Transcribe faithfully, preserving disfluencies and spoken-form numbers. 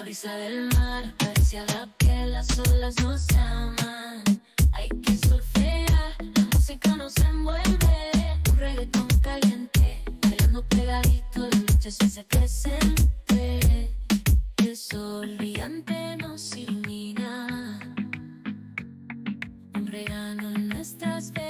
brisa del mar acariciará que las olas nos llaman. Hay que surfear, la música nos envuelve. Un reggaetón caliente, bailando pegadito, la noche se hace presente. El sol brillante nos ilumina, un regalo en nuestras venas.